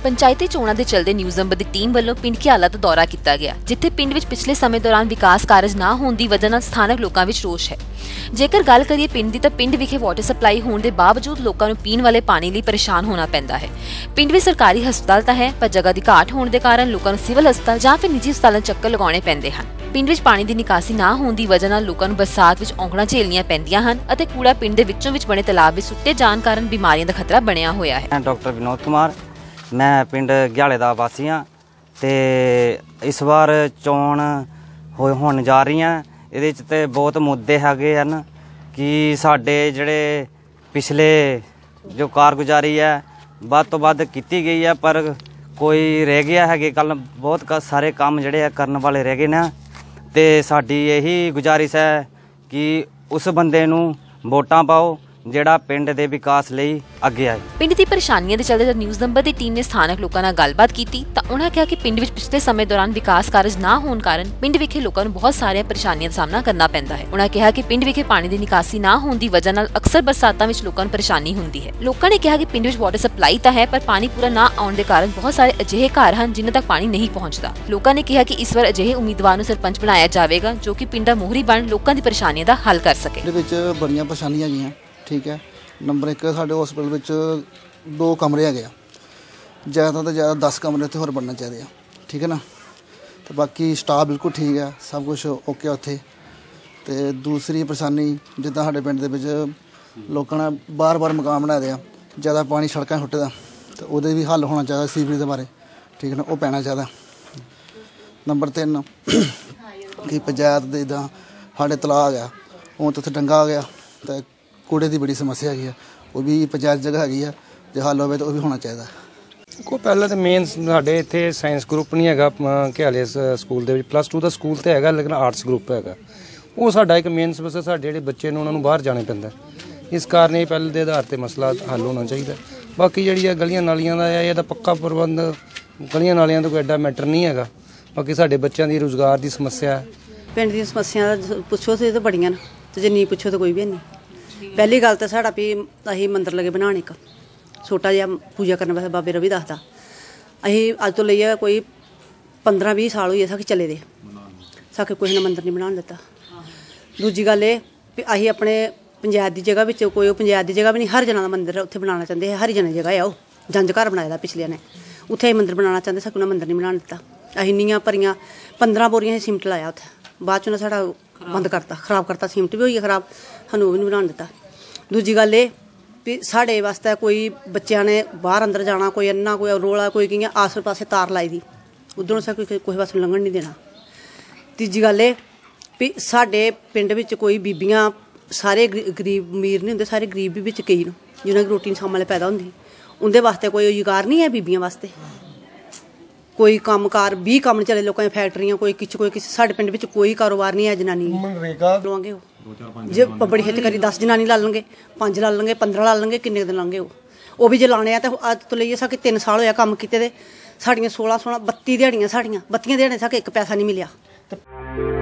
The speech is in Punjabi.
पंचायती चोणां दे चलदे न्यूज़ नंबर दी टीम ਵੱਲੋਂ ਪਿੰਡ ਘਿਆਲਾ ਦਾ ਦੌਰਾ ਕੀਤਾ ਗਿਆ, ਜਿੱਥੇ ਪਿੰਡ ਵਿੱਚ ਪਿਛਲੇ ਸਮੇਂ ਦੌਰਾਨ ਵਿਕਾਸ ਕਾਰਜ ਨਾ ਹੋਣ ਦੀ ਵਜ੍ਹਾ ਨਾਲ ਸਥਾਨਕ ਲੋਕਾਂ ਵਿੱਚ ਰੋਸ ਹੈ। ਜੇਕਰ ਗੱਲ ਕਰੀਏ ਪਿੰਡ ਦੀ, ਤਾਂ ਪਿੰਡ ਵਿਖੇ ਵਾਟਰ ਸਪਲਾਈ ਹੋਣ ਦੇ ਬਾਵਜੂਦ ਲੋਕਾਂ ਨੂੰ ਪੀਣ ਵਾਲੇ ਪਾਣੀ ਲਈ ਪਰੇਸ਼ਾਨ ਹੋਣਾ ਪੈਂਦਾ ਹੈ। ਪਿੰਡ ਵਿੱਚ ਸਰਕਾਰੀ ਹਸਪਤਾਲ ਤਾਂ ਹੈ, ਪਰ ਜਗ੍ਹਾ ਦੀ ਘਾਟ ਹੋਣ ਦੇ ਕਾਰਨ ਲੋਕਾਂ ਨੂੰ ਸਿਵਲ ਹਸਪਤਾਲ ਜਾਂ ਫਿਰ ਨਿੱਜੀ ਹਸਪਤਾਲਾਂ ਚੱਕਰ ਲਗਾਉਣੇ ਪੈਂਦੇ ਹਨ। ਪਿੰਡ ਵਿੱਚ ਪਾਣੀ ਦੀ ਨਿਕਾਸੀ ਨਾ ਹੋਣ ਦੀ ਵਜ੍ਹਾ ਨਾਲ ਲੋਕਾਂ ਨੂੰ ਬਰਸਾਤ ਵਿੱਚ ਔਂਕੜਾਂ ਝੇਲਣੀਆਂ ਪੈਂਦੀਆਂ ਹਨ ਅਤੇ ਕੂੜਾ ਪਿੰਡ ਦੇ ਵਿੱਚੋਂ ਬਣੇ ਤਾਲਾਬ ਵਿੱਚ ਸੁੱਟੇ ਜਾਣ ਕਾਰਨ ਬਿਮਾਰੀਆਂ ਦਾ ਖਤਰਾ ਬਣਿਆ ਹੋਇਆ ਹੈ। ਡਾਕਟਰ ਵਿਨੋਦ ਕੁਮਾਰ, ਮੈਂ ਪਿੰਡ ਘਿਆਲੇ ਦਾ ਵਾਸੀ ਹਾਂ ਤੇ ਇਸ ਵਾਰ ਚੋਣ ਹੋਣ ਜਾ ਰਹੀਆਂ। ਇਹਦੇ 'ਚ ਤੇ ਬਹੁਤ ਮੁੱਦੇ ਹੈਗੇ ਹਨ ਕਿ ਸਾਡੇ ਜਿਹੜੇ ਪਿਛਲੇ ਜੋ ਕਾਰਗੁਜ਼ਾਰੀ ਹੈ ਵੱਧ ਤੋਂ ਵੱਧ ਕੀਤੀ ਗਈ ਹੈ, ਪਰ ਕੋਈ ਰਹਿ ਗਿਆ ਹੈਗੇ। ਕੱਲ ਬਹੁਤ ਸਾਰੇ ਕੰਮ ਜਿਹੜੇ ਆ ਕਰਨ ਵਾਲੇ ਰਹਿ ਗਏ ਨੇ ਤੇ ਸਾਡੀ ਇਹੀ ਗੁਜ਼ਾਰਿਸ਼ ਹੈ ਕਿ ਉਸ ਬੰਦੇ ਨੂੰ ਵੋਟਾਂ ਪਾਓ ਜਿਹੜਾ ਪਿੰਡ ਦੇ ਵਿਕਾਸ ਲਈ ਅੱਗੇ ਆਏ। ਪਿੰਡ ਦੀ ਪਰੇਸ਼ਾਨੀਆਂ ਦੇ ਚੱਲਦੇ ਨਿਊਜ਼ ਨੰਬਰ ਦੀ ਟੀਮ ਨੇ ਸਥਾਨਕ ਲੋਕਾਂ ਨਾਲ ਗੱਲਬਾਤ ਕੀਤੀ ਤਾਂ ਉਹਨਾਂ ਕਿਹਾ ਕਿ ਪਿੰਡ ਵਿੱਚ ਪਿਛਲੇ ਸਮੇਂ ਦੌਰਾਨ ਵਿਕਾਸ ਕਾਰਜ ਨਾ ਹੋਣ ਕਾਰਨ ਪਿੰਡ ਵਿਖੇ ਲੋਕਾਂ ਨੂੰ ਬਹੁਤ ਸਾਰੀਆਂ ਪਰੇਸ਼ਾਨੀਆਂ ਦਾ ਸਾਹਮਣਾ ਕਰਨਾ ਪੈਂਦਾ ਹੈ। ਉਹਨਾਂ ਕਿਹਾ ਕਿ ਪਿੰਡ ਵਿਖੇ ਪਾਣੀ ਦੀ ਨਿਕਾਸੀ ਨਾ ਹੋਣ ਦੀ ਵਜ੍ਹਾ ਨਾਲ ਅਕਸਰ ਬਰਸਾਤਾਂ ਵਿੱਚ ਲੋਕਾਂ ਨੂੰ ਪਰੇਸ਼ਾਨੀ ਹੁੰਦੀ ਹੈ। ਲੋਕਾਂ ਨੇ ਕਿਹਾ ਕਿ ਪਿੰਡ ਵਿੱਚ ਵਾਟਰ ਸਪਲਾਈ ਤਾਂ ਹੈ, ਪਰ ਪਾਣੀ ਪੂਰਾ ਨਾ ਆਉਣ ਦੇ ਕਾਰਨ ਬਹੁਤ ਸਾਰੇ ਅਜਿਹੇ ਘਰ ਹਨ ਜਿਨ੍ਹਾਂ ਤੱਕ ਪਾਣੀ ਨਹੀਂ ਪਹੁੰਚਦਾ। ਲੋਕਾਂ ਨੇ ਕਿਹਾ ਕਿ ਇਸ ਵਾਰ ਅਜਿਹੇ ਉਮੀਦਵਾਰ ਨੂੰ ਸਰਪੰਚ ਬਣਾਇਆ ਜਾਵੇਗਾ ਜੋ ਕਿ ਪਿੰਡ ਦਾ ਮੋਹਰੀ ਬਣ ਲੋਕਾਂ ਦੀ ਪਰੇਸ਼ਾਨੀਆਂ ਦਾ ਹੱਲ ਕਰ ਸਕੇ। ਇਹਦੇ ਵਿੱਚ ਬੜੀਆਂ ਪਰੇਸ਼ਾਨੀਆਂ ਹੈਗੀਆਂ। ਠੀਕ ਹੈ, ਨੰਬਰ 1 ਸਾਡੇ ਹਸਪਤਾਲ ਵਿੱਚ 2 ਕਮਰੇ ਹੈਗੇ ਆ, ਜ਼ਿਆਦਾ ਤੋਂ ਜ਼ਿਆਦਾ 10 ਕਮਰੇ ਉੱਥੇ ਹੋਰ ਬਣਨੇ ਚਾਹੀਦੇ ਆ। ਠੀਕ ਹੈ ਨਾ, ਤੇ ਬਾਕੀ ਸਟਾਫ ਬਿਲਕੁਲ ਠੀਕ ਹੈ, ਸਭ ਕੁਝ ਓਕੇ ਉੱਥੇ। ਤੇ ਦੂਸਰੀ ਪਰੇਸ਼ਾਨੀ ਜਿੱਦਾਂ ਸਾਡੇ ਪਿੰਡ ਦੇ ਵਿੱਚ ਲੋਕਾਂ ਨੇ ਬਾਰ-ਬਾਰ ਮਕਾਨ ਬਣਾਏ ਦੇ ਆ, ਜ਼ਿਆਦਾ ਪਾਣੀ ਸੜਕਾਂ ਸੁੱਟਦਾ, ਤੇ ਉਹਦੇ ਵੀ ਹੱਲ ਹੋਣਾ ਚਾਹੀਦਾ। ਸੀਵਰੇਜ ਦੇ ਬਾਰੇ ਠੀਕ ਹੈ ਨਾ, ਉਹ ਪੈਣਾ ਚਾਹੀਦਾ। ਨੰਬਰ 3 ਕਿ ਪੰਚਾਇਤ ਦੇ ਇੱਦਾਂ ਸਾਡੇ ਤਲਾਅ ਗਿਆ, ਉਹ ਤਾਂ ਉੱਥੇ ਡੰਗਾ ਆ ਗਿਆ ਤੇ ਕੂੜੇ ਦੀ ਬੜੀ ਸਮੱਸਿਆ ਹੈਗੀ ਆ, ਉਹ ਵੀ ਪੰਚਾਇਤ ਜਗ੍ਹਾ ਹੈਗੀ ਆ, ਜੇ ਹੱਲ ਹੋਵੇ ਤਾਂ ਉਹ ਵੀ ਹੋਣਾ ਚਾਹੀਦਾ। ਕੋ ਪਹਿਲਾਂ ਤਾਂ ਮੇਨ ਸਾਡੇ ਇੱਥੇ ਸਾਇੰਸ ਗਰੁੱਪ ਨਹੀਂ ਹੈਗਾ ਘਿਆਲੇ ਸਕੂਲ ਦੇ ਵਿੱਚ। +2 ਦਾ ਸਕੂਲ ਤੇ ਹੈਗਾ, ਲੇਕਿਨ ਆਰਟਸ ਗਰੁੱਪ ਹੈਗਾ। ਉਹ ਸਾਡਾ ਇੱਕ ਮੇਨ ਸਮੱਸਿਆ, ਸਾਡੇ ਜਿਹੜੇ ਬੱਚੇ ਨੇ ਉਹਨਾਂ ਨੂੰ ਬਾਹਰ ਜਾਣਾ ਪੈਂਦਾ, ਇਸ ਕਾਰਨ ਇਹ ਪਹਿਲ ਦੇ ਆਧਾਰ ਤੇ ਮਸਲਾ ਹੱਲ ਹੋਣਾ ਚਾਹੀਦਾ। ਬਾਕੀ ਜਿਹੜੀ ਆ ਗਲੀਆਂ ਨਾਲੀਆਂ ਦਾ ਇਹਦਾ ਪੱਕਾ ਪ੍ਰਬੰਧ, ਗਲੀਆਂ ਨਾਲੀਆਂ ਦਾ ਕੋਈ ਐਡਾ ਮੈਟਰ ਨਹੀਂ ਹੈਗਾ। ਬਾਕੀ ਸਾਡੇ ਬੱਚਿਆਂ ਦੀ ਰੁਜ਼ਗਾਰ ਦੀ ਸਮੱਸਿਆ, ਪਿੰਡ ਦੀਆਂ ਸਮੱਸਿਆ ਪੁੱਛੋ ਤੇ ਬੜੀਆਂ ਨੇ, ਤੇ ਜੇ ਨਹੀਂ ਪੁੱਛੋ ਤਾਂ ਕੋਈ ਵੀ ਨਹੀਂ। ਪਹਿਲੀ ਗੱਲ ਤਾਂ ਸਾਡਾ ਵੀ ਅਸੀਂ ਮੰਦਰ ਲਗੇ ਬਣਾਉਣ, ਇੱਕ ਛੋਟਾ ਜਿਹਾ ਪੂਜਾ ਕਰਨ ਵਾਸਤੇ ਬਾਬੇ ਰਵੀ ਦੱਸਦਾ। ਅਸੀਂ ਅੱਜ ਤੋਂ ਲਈਏ ਕੋਈ 15-20 ਸਾਲ ਹੋਈ ਸਾਕੇ ਚੱਲੇ ਦੇ, ਸਾਕੇ ਕੋਈ ਨਾ ਮੰਦਰ ਨਹੀਂ ਬਣਾਉਣ ਦਿੱਤਾ। ਦੂਜੀ ਗੱਲ ਇਹ ਵੀ ਅਸੀਂ ਆਪਣੇ ਪੰਚਾਇਤ ਦੀ ਜਗ੍ਹਾ ਵਿੱਚ ਕੋਈ, ਉਹ ਪੰਚਾਇਤ ਦੀ ਜਗ੍ਹਾ ਵੀ ਨਹੀਂ, ਹਰਿਜਨਾਂ ਦਾ ਮੰਦਰ ਉੱਥੇ ਬਣਾਉਣਾ ਚਾਹੁੰਦੇ ਹੈ। ਹਰਿਜਨਾਂ ਦੀ ਜਗ੍ਹਾ ਆ, ਉਹ ਜੰਜ ਘਰ ਬਣਾਇਆ ਦਾ ਪਿਛਲਿਆਂ ਨੇ, ਉੱਥੇ ਅਸੀਂ ਮੰਦਰ ਬਣਾਉਣਾ ਚਾਹੁੰਦੇ, ਸਾਕੇ ਉਹਨਾਂ ਮੰਦਰ ਨਹੀਂ ਬਣਾਉਣ ਦਿੱਤਾ। ਅਸੀਂ ਨੀਆਂ ਭਰੀਆਂ 15 ਬੋਰੀਆਂ ਸੀਮਟ ਲਾਇਆ ਉੱਥੇ, ਬਾਅਦ 'ਚ ਉਹਨਾਂ ਸਾਡਾ ਬੰਦ ਕਰਤਾ, ਖਰਾਬ ਕਰਤਾ। ਸੀਮਟ ਵੀ ਹੋਈ ਹੈ ਖਰਾਬ, ਸਾਨੂੰ ਉਹ ਵੀ ਨਹੀਂ ਬਣਾਉਣ ਦਿੱਤਾ। ਦੂਜੀ ਗੱਲ ਇਹ ਵੀ ਸਾਡੇ ਵਾਸਤੇ ਕੋਈ ਬੱਚਿਆਂ ਨੇ ਬਾਹਰ ਅੰਦਰ ਜਾਣਾ, ਕੋਈ ਇੰਨਾ ਕੋਈ ਰੋਲਾ, ਕੋਈ ਕਿਵੇਂ ਆਸੇ ਪਾਸੇ ਤਾਰ ਲਾਈ ਦੀ, ਉੱਧਰੋਂ ਸਾ ਕੋਈ ਪਾਸੇ ਲੰਘਣ ਨਹੀਂ ਦੇਣਾ। ਤੀਜੀ ਗੱਲ ਇਹ ਵੀ ਸਾਡੇ ਪਿੰਡ ਵਿੱਚ ਕੋਈ ਬੀਬੀਆਂ, ਸਾਰੇ ਗਰੀਬ ਅਮੀਰ ਨਹੀਂ ਹੁੰਦੇ, ਸਾਰੇ ਗਰੀਬ ਵੀ ਵਿੱਚ ਕਈ ਨੂੰ ਜਿਹਨਾਂ ਦੀ ਰੋਟੀ ਸਾਹਮਣੇ ਪੈਦਾ ਹੁੰਦੀ, ਉਹਦੇ ਵਾਸਤੇ ਕੋਈ ਰੁਜ਼ਗਾਰ ਨਹੀਂ ਹੈ ਬੀਬੀਆਂ ਵਾਸਤੇ। ਕੋਈ ਕੰਮਕਾਰ 20 ਕੰਮ ਚੱਲੇ ਲੋਕਾਂ ਦੀਆਂ ਫੈਕਟਰੀਆਂ, ਕੋਈ ਕਿਸੇ ਸਾਡੇ ਪਿੰਡ ਵਿੱਚ ਕੋਈ ਕਾਰੋਬਾਰ ਨਹੀਂ ਹੈ। ਜਨਾਨੀ ਲਵਾਂਗੇ ਉਹ ਜੇ ਬੜੀ ਹਿੱਟ ਕਰੀ 10 ਜਨਾਨੀ ਲਾ ਲਣਗੇ, 5 ਲਾ ਲਣਗੇ, 15 ਲਾ ਲਣਗੇ, ਕਿੰਨੇ ਦਿਨ ਲਾਂਗੇ ਉਹ ਵੀ ਜੇ ਲਾਣੇ ਆ। ਤਾਂ ਅੱਜ ਤੋਂ ਲਈਏ ਸਾਕੇ 3 ਸਾਲ ਹੋਇਆ ਕੰਮ ਕੀਤੇ ਦੇ, ਸਾਡੀਆਂ 16 32 ਦਿਹਾੜੀਆਂ, ਸਾਡੀਆਂ 32 ਦਿਹਾੜੀਆਂ ਸਾਕੇ 1 ਪੈਸਾ ਨਹੀਂ ਮਿਲਿਆ।